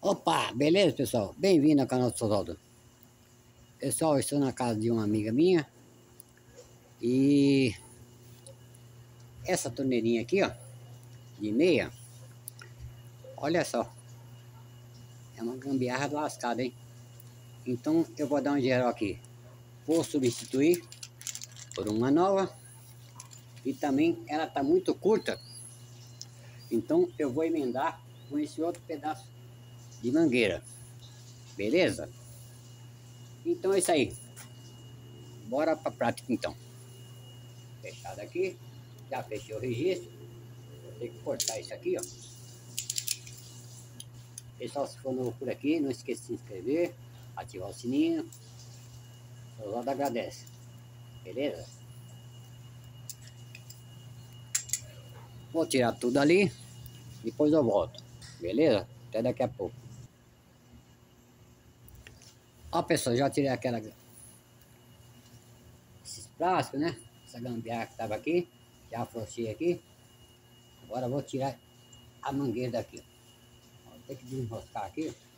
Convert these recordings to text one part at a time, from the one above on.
Opa, beleza, pessoal? Bem-vindo ao canal do Sosaldo. Pessoal, eu estou na casa de uma amiga minha e essa torneirinha aqui, ó, de meia, olha só, é uma gambiarra lascada, hein? Então eu vou dar um geral aqui. Vou substituir por uma nova e também ela tá muito curta, então eu vou emendar com esse outro pedaço de mangueira, beleza? Então é isso aí. Bora pra prática então. Fechado aqui, já fechei o registro. Vou ter que cortar isso aqui, ó. Pessoal, se for novo por aqui, não esqueça de se inscrever, ativar o sininho. O Sosaldo agradece, beleza? Vou tirar tudo ali, depois eu volto, beleza? Até daqui a pouco. Ó, pessoal, já tirei esses plásticos, né? Essa gambiarra que tava aqui, já afrouxei aqui. Agora eu vou tirar a mangueira daqui, ó. Vou ter que desenroscar aqui, ó.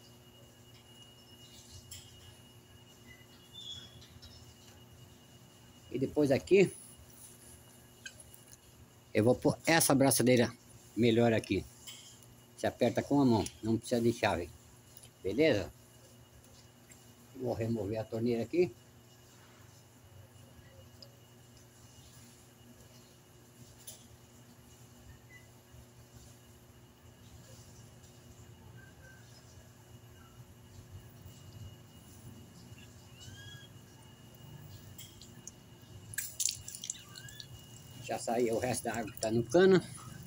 E depois aqui eu vou pôr essa braçadeira melhor aqui. Se aperta com a mão, não precisa de chave, beleza? Vou remover a torneira aqui. Já saiu o resto da água que tá no cano.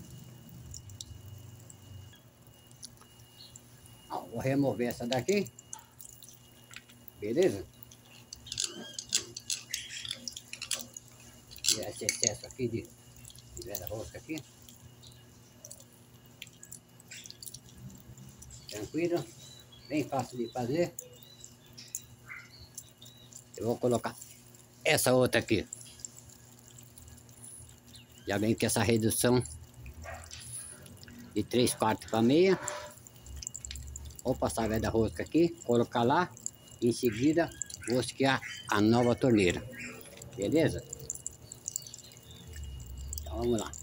Ó, vou remover essa daqui, beleza? Tirar esse excesso aqui de veda-rosca aqui. Tranquilo, bem fácil de fazer. Eu vou colocar essa outra aqui. Já vem com essa redução de 3/4 para meia. Vou passar a veda-rosca aqui, colocar lá. Em seguida, vou esquiar a nova torneira, beleza? Então vamos lá.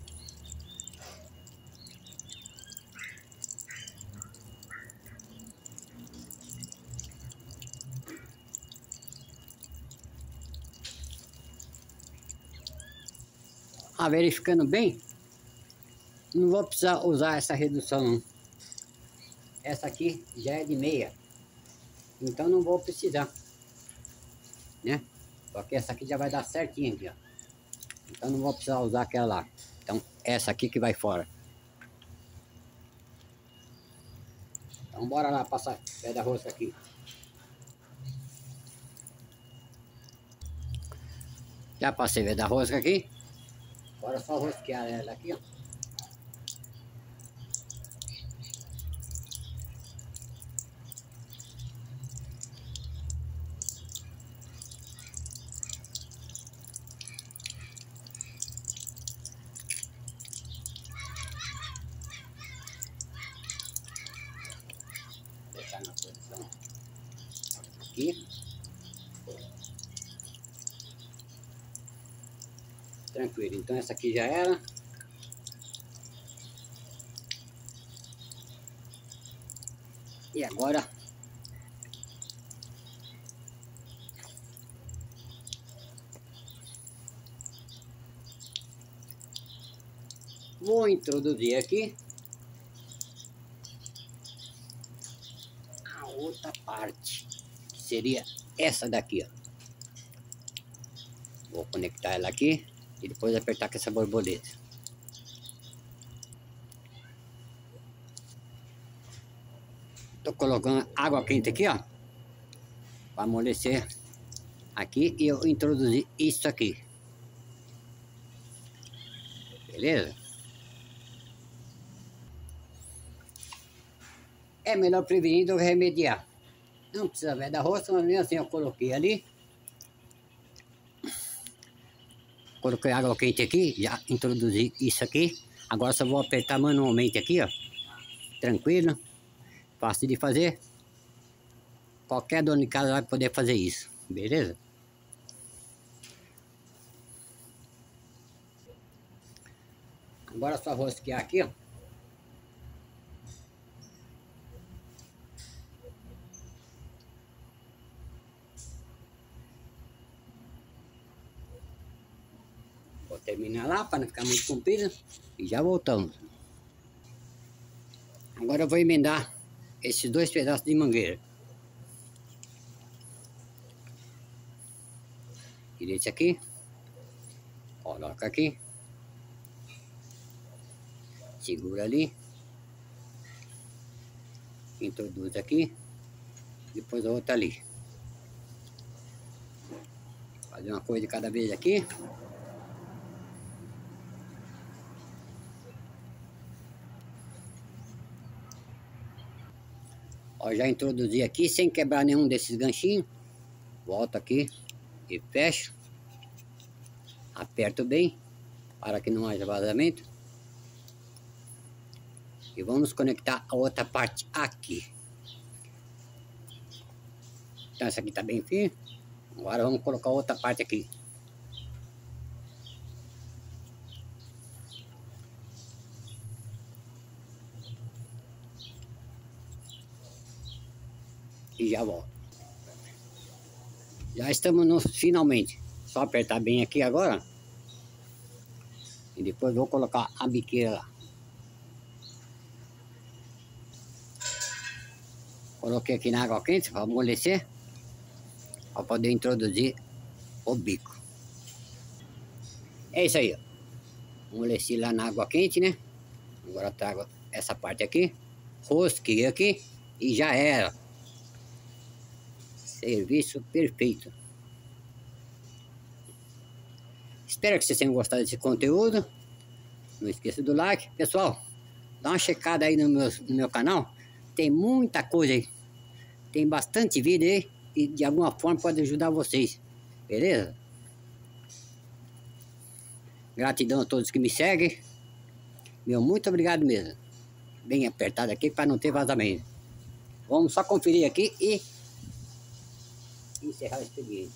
Verificando bem, não vou precisar usar essa redução não. Essa aqui já é de meia, então não vou precisar, né? Porque essa aqui já vai dar certinho aqui, ó. Então não vou precisar usar aquela lá. Então essa aqui que vai fora. Então bora lá passar veda-rosca aqui. Já passei veda-rosca aqui. Agora é só rosquear ela aqui, ó. Deixar na posição aqui. Tranquilo, então essa aqui já era. E agora vou introduzir aqui a outra parte, que seria essa daqui, ó. Vou conectar ela aqui e depois apertar com essa borboleta. Tô colocando água quente aqui, ó, para amolecer aqui, e eu introduzi isso aqui, beleza? É melhor prevenir do que remediar. Não precisa ver da roça, mas mesmo assim eu coloquei ali. Coloquei água quente aqui, já introduzi isso aqui. Agora só vou apertar manualmente aqui, ó. Tranquilo. Fácil de fazer. Qualquer dono de casa vai poder fazer isso, beleza? Agora é só rosquear aqui, ó. Vou terminar lá para não ficar muito comprido e já voltamos. Agora eu vou emendar esses 2 pedaços de mangueira. Tira esse aqui, coloca aqui, segura ali, introduz aqui, depois a outra ali. Fazer uma coisa de cada vez aqui. Ó, já introduzi aqui sem quebrar nenhum desses ganchinhos. Volto aqui e fecho. Aperto bem para que não haja vazamento. E vamos conectar a outra parte aqui. Então essa aqui tá bem firme. Agora vamos colocar a outra parte aqui. E já volto. Já estamos no finalmente. Só apertar bem aqui agora. E depois vou colocar a biqueira lá. Coloquei aqui na água quente para amolecer. Para poder introduzir o bico. É isso aí, ó. Amoleci lá na água quente, né? Agora trago essa parte aqui. Rosquei aqui. E já era. Serviço perfeito. Espero que vocês tenham gostado desse conteúdo. Não esqueça do like. Pessoal, dá uma checada aí no meu canal. Tem muita coisa aí. Tem bastante vídeo aí. E de alguma forma pode ajudar vocês. Beleza? Gratidão a todos que me seguem. Meu muito obrigado mesmo. Bem apertado aqui para não ter vazamento. Vamos só conferir aqui e encerrar o expediente.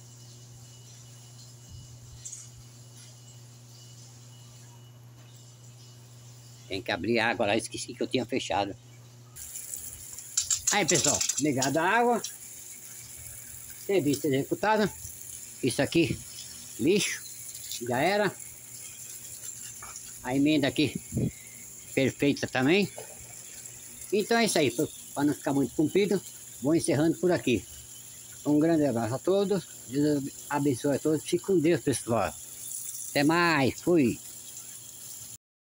Tem que abrir a água lá, esqueci que eu tinha fechado. Aí pessoal, ligado a água. Serviço executado. Isso aqui, lixo, já era. A emenda aqui, perfeita também. Então é isso aí, para não ficar muito comprido, vou encerrando por aqui. Um grande abraço a todos, Deus abençoe a todos, fique com Deus pessoal. Até mais, fui.